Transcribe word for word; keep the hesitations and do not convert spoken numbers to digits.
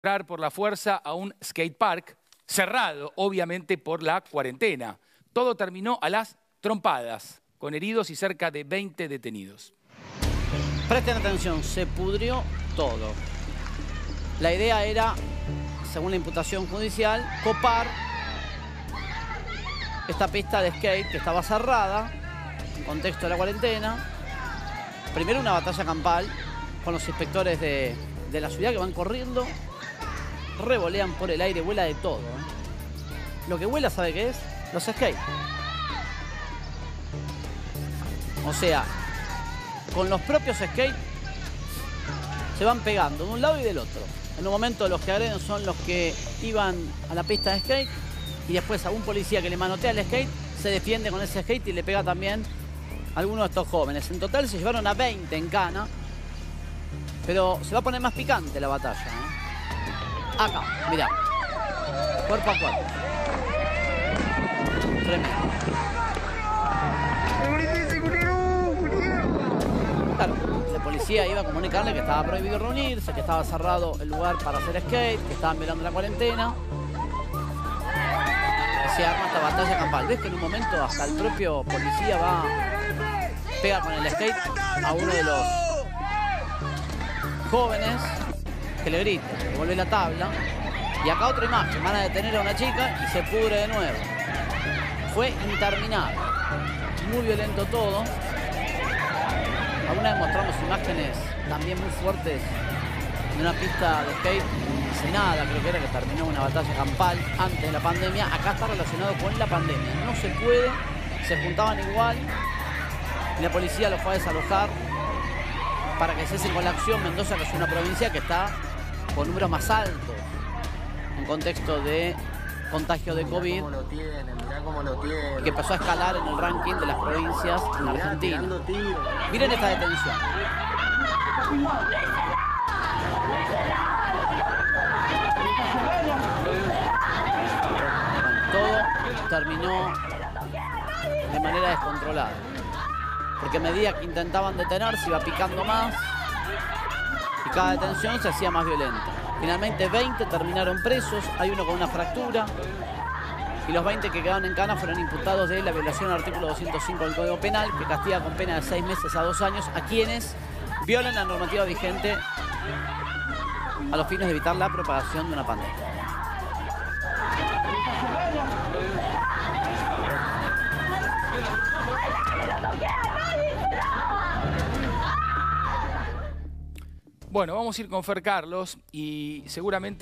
entrar por la fuerza a un skatepark cerrado, obviamente por la cuarentena. Todo terminó a las trompadas, con heridos y cerca de veinte detenidos. Presten atención, se pudrió todo. La idea era, según la imputación judicial, copar esta pista de skate que estaba cerrada, en contexto de la cuarentena. Primero una batalla campal con los inspectores de, de la ciudad que van corriendo, revolean por el aire, vuela de todo, ¿eh? Lo que vuela, ¿sabe qué es? Los skates. O sea, con los propios skates se van pegando de un lado y del otro. En un momento los que agreden son los que iban a la pista de skate y después a un policía que le manotea el skate se defiende con ese skate y le pega también a alguno de estos jóvenes. En total se llevaron a veinte en cana, pero se va a poner más picante la batalla, ¿eh? Acá, mirá, cuerpo a cuerpo. Tremendo. Claro, la policía iba a comunicarle que estaba prohibido reunirse, que estaba cerrado el lugar para hacer skate, que estaban velando la cuarentena. Y se arma esta batalla campal. ¿Ves que en un momento hasta el propio policía va, pega con el skate a uno de los jóvenes que le grita, que vuelve la tabla? Y acá otra imagen, van a detener a una chica y se pudre de nuevo. Fue interminable, muy violento todo. Alguna vez mostramos imágenes también muy fuertes de una pista de skate en Ensenada, creo que era, que terminó una batalla campal antes de la pandemia. Acá está relacionado con la pandemia. No se puede, se juntaban igual y la policía los fue a desalojar para que cesen con la acción. Mendoza, que es una provincia que está con números más altos en contexto de contagio de COVID, mirá cómo lo tienen, mirá cómo lo tienen. Y que empezó a escalar en el ranking de las provincias en la Argentina. Miren esta detención. Bueno, todo terminó de manera descontrolada, porque a medida que intentaban detener se iba picando más y cada detención se hacía más violenta. Finalmente veinte terminaron presos, hay uno con una fractura y los veinte que quedaron en cana fueron imputados de la violación al artículo doscientos cinco del Código Penal, que castiga con pena de seis meses a dos años a quienes violan la normativa vigente a los fines de evitar la propagación de una pandemia. Bueno, vamos a ir con Fer Carlos y seguramente